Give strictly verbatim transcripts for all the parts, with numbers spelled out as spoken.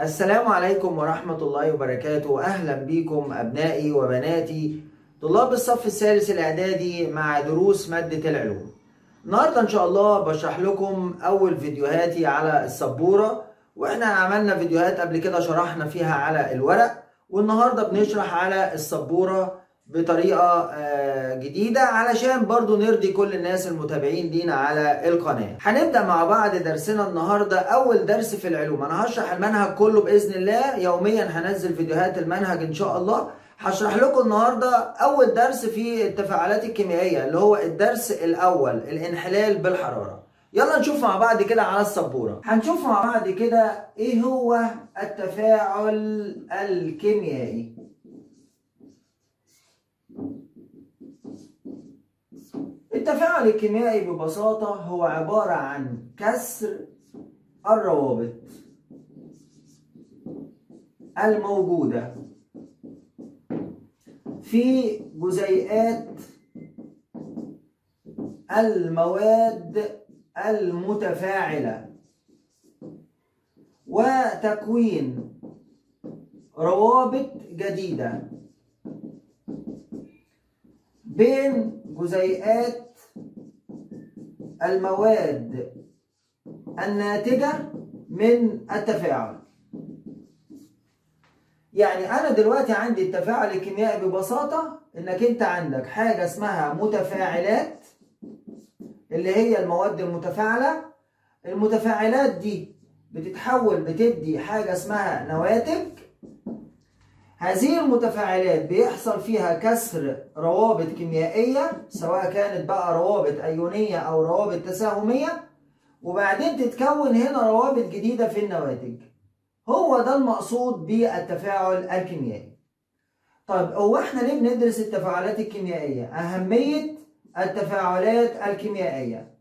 السلام عليكم ورحمة الله وبركاته. أهلا بكم أبنائي وبناتي طلاب الصف الثالث الإعدادي مع دروس مادة العلوم. النهاردة إن شاء الله بشرح لكم أول فيديوهاتي على السبورة، وإحنا عملنا فيديوهات قبل كده شرحنا فيها على الورق، والنهاردة بنشرح على السبورة بطريقة جديدة علشان برضو نرضي كل الناس المتابعين لينا على القناة. هنبدأ مع بعض درسنا النهاردة. أول درس في العلوم، أنا هشرح المنهج كله بإذن الله، يوميا هنزل فيديوهات المنهج إن شاء الله. هشرح لكم النهاردة أول درس في التفاعلات الكيميائية اللي هو الدرس الأول، الانحلال بالحرارة. يلا نشوف مع بعض كده على السبورة. هنشوف مع بعض كده إيه هو التفاعل الكيميائي. التفاعل الكيميائي ببساطة هو عبارة عن كسر الروابط الموجودة في جزيئات المواد المتفاعلة وتكوين روابط جديدة بين جزيئات المواد الناتجة من التفاعل. يعني أنا دلوقتي عندي التفاعل الكيميائي ببساطة إنك أنت عندك حاجة اسمها متفاعلات اللي هي المواد المتفاعلة. المتفاعلات دي بتتحول بتدي حاجة اسمها نواتج. هذه المتفاعلات بيحصل فيها كسر روابط كيميائية، سواء كانت بقى روابط أيونية أو روابط تساهمية، وبعدين تتكون هنا روابط جديدة في النواتج. هو ده المقصود بالتفاعل الكيميائي. طيب هو احنا ليه بندرس التفاعلات الكيميائية؟ أهمية التفاعلات الكيميائية.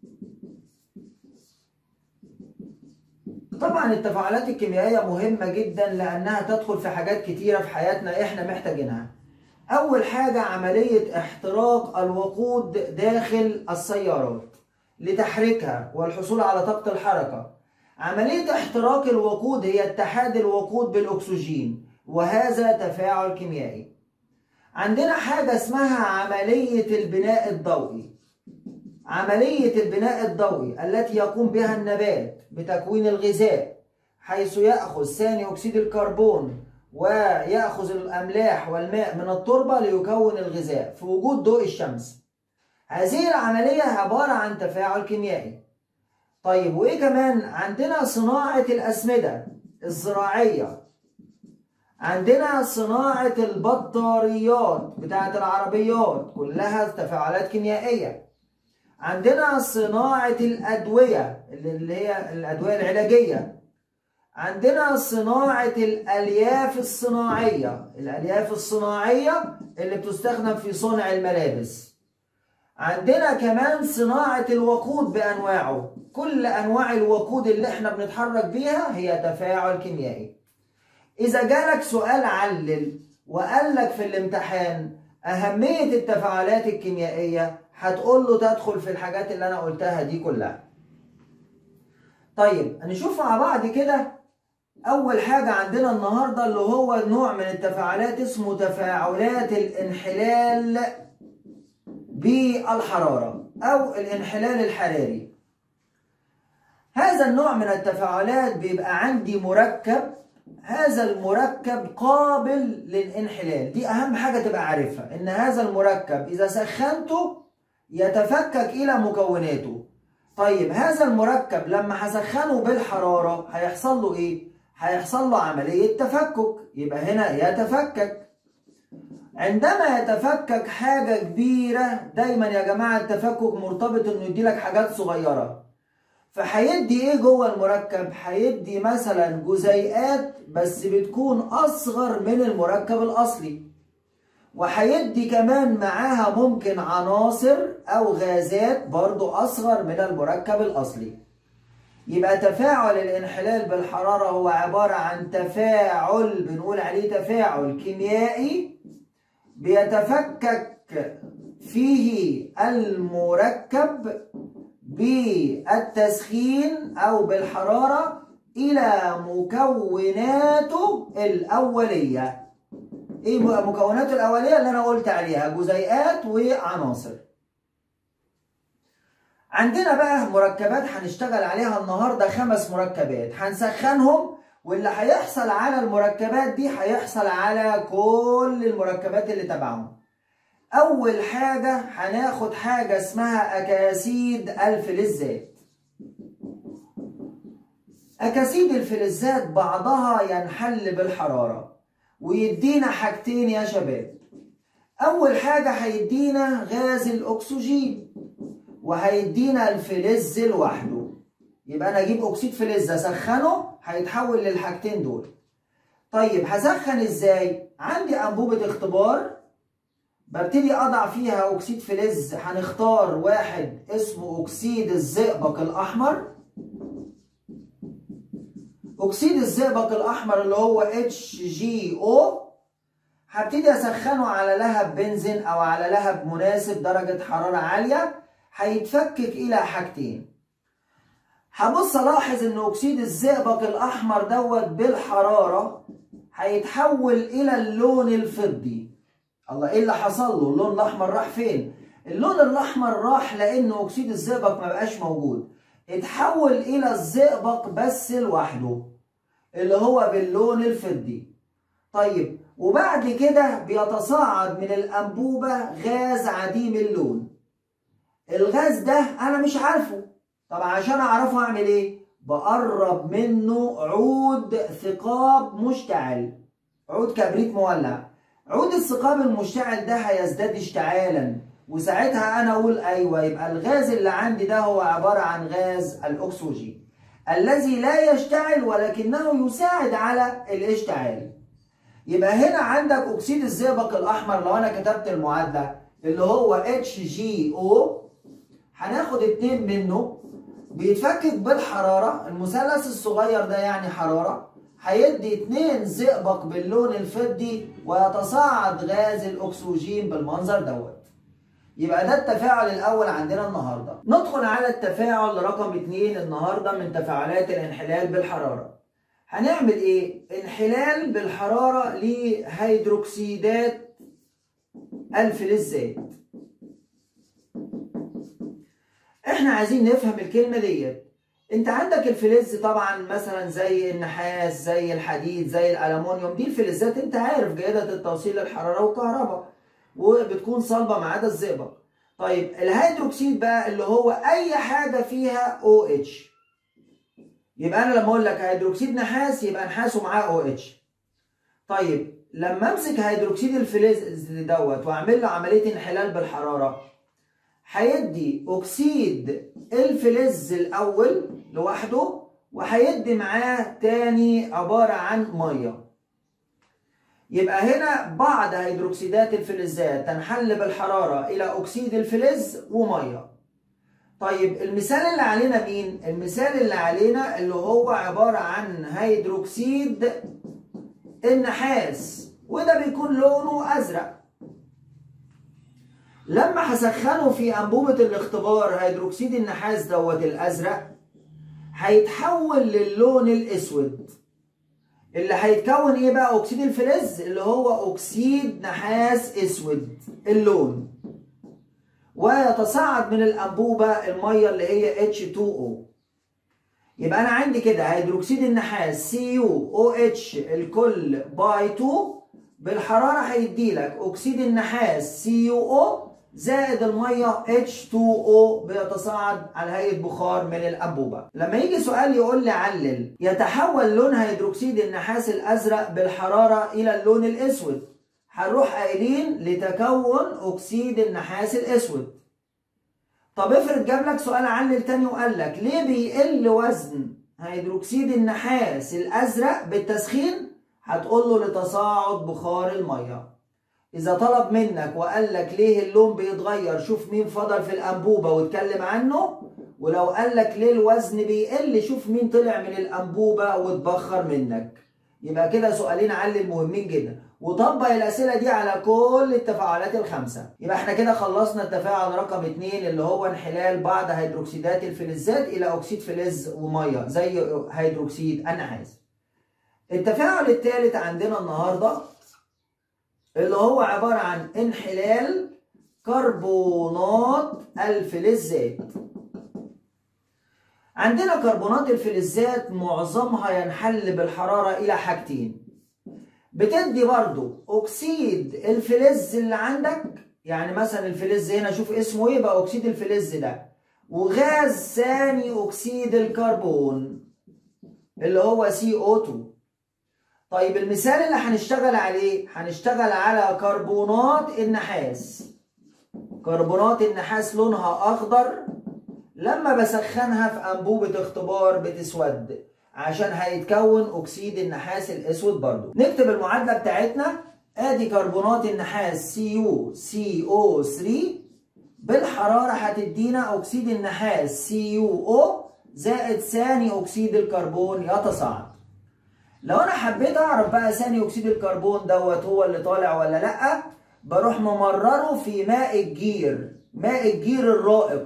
طبعا التفاعلات الكيميائية مهمة جدا لأنها تدخل في حاجات كتيرة في حياتنا احنا محتاجينها. أول حاجة عملية احتراق الوقود داخل السيارات لتحريكها والحصول على طاقة الحركة. عملية احتراق الوقود هي اتحاد الوقود بالأكسجين، وهذا تفاعل كيميائي. عندنا حاجة اسمها عملية البناء الضوئي. عملية البناء الضوئي التي يقوم بها النبات بتكوين الغذاء، حيث يأخذ ثاني أكسيد الكربون ويأخذ الأملاح والماء من التربة ليكون الغذاء في وجود ضوء الشمس. هذه العملية عبارة عن تفاعل كيميائي. طيب وإيه كمان؟ عندنا صناعة الأسمدة الزراعية، عندنا صناعة البطاريات بتاعة العربيات، كلها تفاعلات كيميائية. عندنا صناعة الأدوية اللي هي الأدوية العلاجية. عندنا صناعة الألياف الصناعية، الألياف الصناعية اللي بتستخدم في صنع الملابس. عندنا كمان صناعة الوقود بأنواعه. كل أنواع الوقود اللي احنا بنتحرك بيها هي تفاعل كيميائي. إذا جالك سؤال علل وقال لك في الامتحان أهمية التفاعلات الكيميائية، هتقول له تدخل في الحاجات اللي أنا قلتها دي كلها. طيب نشوف مع بعض كده. أول حاجة عندنا النهاردة اللي هو نوع من التفاعلات اسمه تفاعلات الانحلال بالحرارة أو الانحلال الحراري. هذا النوع من التفاعلات بيبقى عندي مركب، هذا المركب قابل للانحلال. دي أهم حاجة تبقى عارفها، إن هذا المركب إذا سخنته يتفكك إلى مكوناته. طيب هذا المركب لما هسخنه بالحرارة هيحصل له إيه؟ هيحصل له عملية تفكك، يبقى هنا يتفكك. عندما يتفكك حاجة كبيرة، دايما يا جماعة التفكك مرتبط إنه يديلك حاجات صغيرة. فهيدي إيه جوه المركب؟ هيدي مثلا جزيئات بس بتكون أصغر من المركب الأصلي، وهيدي كمان معاها ممكن عناصر أو غازات برضو أصغر من المركب الأصلي. يبقى تفاعل الانحلال بالحرارة هو عبارة عن تفاعل بنقول عليه تفاعل كيميائي بيتفكك فيه المركب بالتسخين أو بالحرارة إلى مكوناته الأولية. إيه مكوناته الأولية؟ اللي أنا قلت عليها جزيئات وعناصر. عندنا بقى مركبات هنشتغل عليها النهارده، خمس مركبات هنسخنهم، واللي هيحصل على المركبات دي هيحصل على كل المركبات اللي تبعهم. أول حاجة هناخد حاجة اسمها أكاسيد الفلزات. أكاسيد الفلزات بعضها ينحل بالحرارة ويدينا حاجتين يا شباب. أول حاجة هيدينا غاز الأكسجين وهيدينا الفلز لوحده. يبقى أنا أجيب أكسيد فلز أسخنه هيتحول للحاجتين دول. طيب هسخن إزاي؟ عندي أنبوبة اختبار ببتدي أضع فيها أكسيد فلز. هنختار واحد اسمه أكسيد الزئبق الأحمر. أكسيد الزئبق الأحمر اللي هو اتش جي او. هبتدي أسخنه على لهب بنزين أو على لهب مناسب درجة حرارة عالية، هيتفكك إلى حاجتين. هبص ألاحظ إن أكسيد الزئبق الأحمر دوت بالحرارة هيتحول إلى اللون الفضي. الله، إيه اللي حصل له؟ اللون الأحمر راح فين؟ اللون الأحمر راح لأن أكسيد الزئبق ما بقاش موجود، اتحول إلى الزئبق بس لوحده اللي هو باللون الفضي. طيب وبعد كده بيتصاعد من الأنبوبة غاز عديم اللون. الغاز ده أنا مش عارفه، طب عشان أعرفه أعمل إيه؟ بقرب منه عود ثقاب مشتعل، عود كبريت مولع. عود الثقاب المشتعل ده هيزداد اشتعالا، وساعتها أنا أقول أيوه يبقى الغاز اللي عندي ده هو عبارة عن غاز الأكسجين الذي لا يشتعل ولكنه يساعد على الاشتعال. يبقى هنا عندك أكسيد الزئبق الأحمر، لو أنا كتبت المعادلة اللي هو اتش جي او، هناخد اتنين منه بيتفكك بالحرارة، المثلث الصغير ده يعني حرارة، هيدي اتنين زئبق باللون الفضي ويتصاعد غاز الأكسجين بالمنظر دوت. يبقى ده التفاعل الأول عندنا النهاردة. ندخل على التفاعل رقم اتنين النهاردة من تفاعلات الانحلال بالحرارة. هنعمل ايه؟ انحلال بالحرارة لهيدروكسيدات الفلزات. احنا عايزين نفهم الكلمة ديت. انت عندك الفلز طبعا مثلا زي النحاس زي الحديد زي الألمونيوم، دي الفلزات انت عارف جيدة التوصيل للحرارة والكهرباء وبتكون صلبة ما عدا الزئبق. طيب الهيدروكسيد بقى اللي هو أي حاجة فيها او اتش. يبقى أنا لما أقول لك هيدروكسيد نحاس يبقى نحاسه معاه او اتش. طيب لما أمسك هيدروكسيد الفلز دوت وأعمل له عملية انحلال بالحرارة هيدي أكسيد الفلز الأول لوحده وهيدي معاه تاني عبارة عن مية. يبقى هنا بعض هيدروكسيدات الفلزات تنحل بالحرارة إلى أكسيد الفلز ومية. طيب المثال اللي علينا مين؟ المثال اللي علينا اللي هو عبارة عن هيدروكسيد النحاس، وده بيكون لونه أزرق. لما هسخنه في أنبوبة الاختبار هيدروكسيد النحاس دوت الأزرق هيتحول للون الأسود اللي هيتكون إيه بقى؟ أكسيد الفلز اللي هو أكسيد نحاس أسود اللون، ويتصاعد من الأنبوبة المية اللي هي اتش تو او. يبقى أنا عندي كده هيدروكسيد النحاس سي يو او اتش الكل باي اتنين بالحرارة هيديلك أكسيد النحاس سي يو او زائد المية اتش تو او بيتصاعد على هيئة بخار من الأنبوبة. لما يجي سؤال يقول لي علل يتحول لون هيدروكسيد النحاس الأزرق بالحرارة إلى اللون الأسود، هنروح قايلين لتكون أكسيد النحاس الأسود. طب افرض جاب لك سؤال علل تاني وقال لك ليه بيقل وزن هيدروكسيد النحاس الأزرق بالتسخين؟ هتقول له لتصاعد بخار المية. إذا طلب منك وقال لك ليه اللون بيتغير شوف مين فضل في الأنبوبة واتكلم عنه، ولو قال لك ليه الوزن بيقل شوف مين طلع من الأنبوبة واتبخر منك. يبقى كده سؤالين علل مهمين جدا. وطبق الأسئلة دي على كل التفاعلات الخمسة. يبقى احنا كده خلصنا التفاعل رقم اتنين اللي هو انحلال بعض هيدروكسيدات الفلزات إلى أكسيد فلز ومية زي هيدروكسيد النحاس. التفاعل الثالث عندنا النهارده اللي هو عبارة عن انحلال كربونات الفلزات. عندنا كربونات الفلزات معظمها ينحل بالحرارة إلى حاجتين. بتدي برضو أكسيد الفلز اللي عندك، يعني مثلا الفلز هنا شوف اسمه ايه بقى أكسيد الفلز ده، وغاز ثاني أكسيد الكربون اللي هو سي أو اتنين. طيب المثال اللي هنشتغل عليه هنشتغل على كربونات النحاس. كربونات النحاس لونها أخضر، لما بسخنها في أنبوبة اختبار بتسود عشان هيتكون أكسيد النحاس الأسود برضو. نكتب المعادلة بتاعتنا. آدي كربونات النحاس سي يو سي أو ثلاثة بالحرارة هتدينا أكسيد النحاس سي يو أو زائد ثاني أكسيد الكربون يتصاعد. لو أنا حبيت أعرف بقى ثاني أكسيد الكربون دوت هو اللي طالع ولا لأ، بروح ممرره في ماء الجير، ماء الجير الرائق.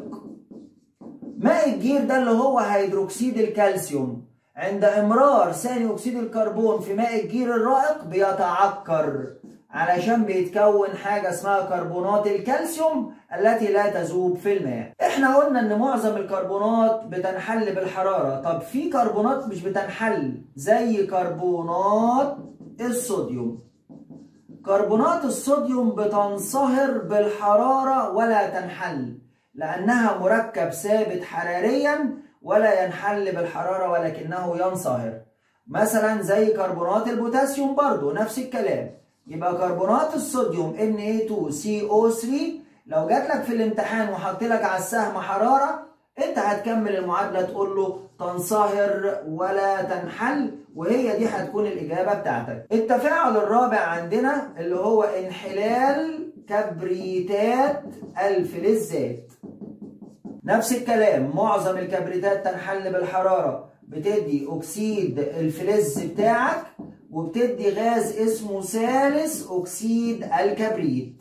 ماء الجير ده اللي هو هيدروكسيد الكالسيوم، عند إمرار ثاني أكسيد الكربون في ماء الجير الرائق بيتعكر علشان بيتكون حاجة اسمها كربونات الكالسيوم التي لا تذوب في الماء. احنا قلنا ان معظم الكربونات بتنحل بالحرارة. طب في كربونات مش بتنحل زي كربونات الصوديوم. كربونات الصوديوم بتنصهر بالحرارة ولا تنحل لأنها مركب ثابت حراريا ولا ينحل بالحرارة ولكنه ينصهر. مثلا زي كربونات البوتاسيوم برضو نفس الكلام. يبقى كربونات الصوديوم إن إيه اتنين سي أو ثلاثة لو جات لك في الامتحان وحط لك على السهم حرارة، انت هتكمل المعادلة تقول له تنصهر ولا تنحل، وهي دي هتكون الإجابة بتاعتك. التفاعل الرابع عندنا اللي هو انحلال كبريتات الفلزات. نفس الكلام، معظم الكبريتات تنحل بالحرارة، بتدي أكسيد الفلز بتاعك وبتدي غاز اسمه ثالث أكسيد الكبريت.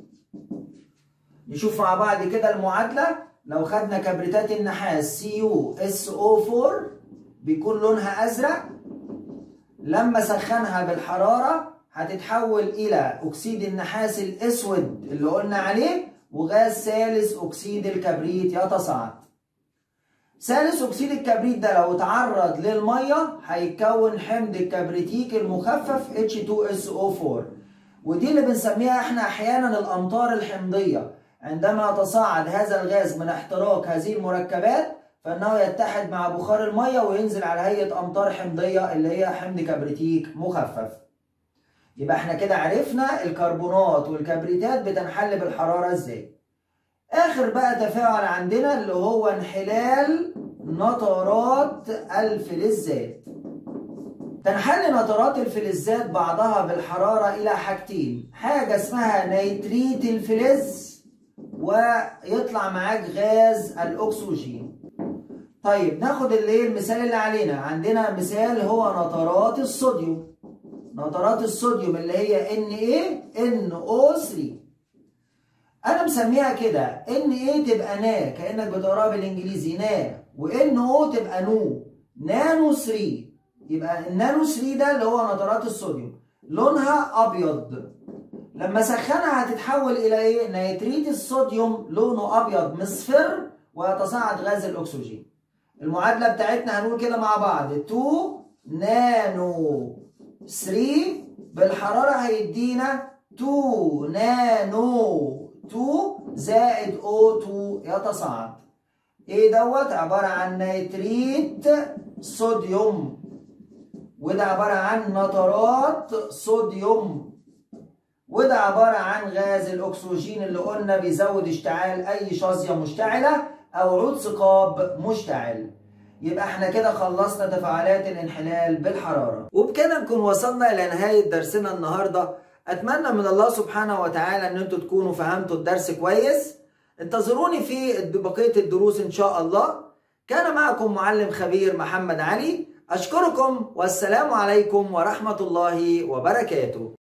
نشوف مع بعض كده المعادلة. لو خدنا كبريتات النحاس سي يو اس او اربعة بيكون لونها أزرق، لما سخنها بالحرارة هتتحول إلى أكسيد النحاس الأسود اللي قلنا عليه وغاز ثالث أكسيد الكبريت يتصاعد. ثالث أكسيد الكبريت ده لو اتعرض للمية هيتكون حمض الكبريتيك المخفف اتش اتنين اس او اربعة، ودي اللي بنسميها احنا أحيانا الأمطار الحمضية. عندما يتصاعد هذا الغاز من احتراق هذه المركبات فإنه يتحد مع بخار المية وينزل على هيئة أمطار حمضية اللي هي حمض كبريتيك مخفف. يبقى احنا كده عرفنا الكربونات والكبريتات بتنحل بالحرارة ازاي. آخر بقى تفاعل عندنا اللي هو انحلال نترات الفلزات. تنحل نترات الفلزات بعضها بالحرارة إلى حاجتين، حاجة اسمها نيتريت الفلز ويطلع معاك غاز الأكسجين. طيب ناخد اللي هي المثال اللي علينا. عندنا مثال هو نترات الصوديوم. نترات الصوديوم اللي هي إن إيه إن أو ثلاثة. أنا مسميها كده إن إيه تبقى نا كأنك بتقراها بالإنجليزي نا، وإن أو تبقى نو نانو ثلاثة. يبقى النانو ثلاثة ده اللي هو نترات الصوديوم لونها أبيض، لما سخنها هتتحول إلى إيه؟ نيتريت الصوديوم لونه أبيض مصفر ويتصاعد غاز الأكسجين. المعادلة بتاعتنا هنقول كده مع بعض اتنين نانو ثلاثة بالحرارة هيدينا اتنين نانو اتنين زائد او اتنين يتصاعد. ايه دوت؟ عبارة عن نيتريت صوديوم، وده عبارة عن نترات صوديوم، وده عبارة عن غاز الأكسجين اللي قلنا بيزود اشتعال أي شظية مشتعلة أو عود ثقاب مشتعل. يبقى احنا كده خلصنا تفاعلات الانحلال بالحرارة، وبكده نكون وصلنا إلى نهاية درسنا النهاردة. أتمنى من الله سبحانه وتعالى أن انتوا تكونوا فهمتوا الدرس كويس. انتظروني في بقية الدروس إن شاء الله. كان معكم معلم خبير محمد علي. أشكركم والسلام عليكم ورحمة الله وبركاته.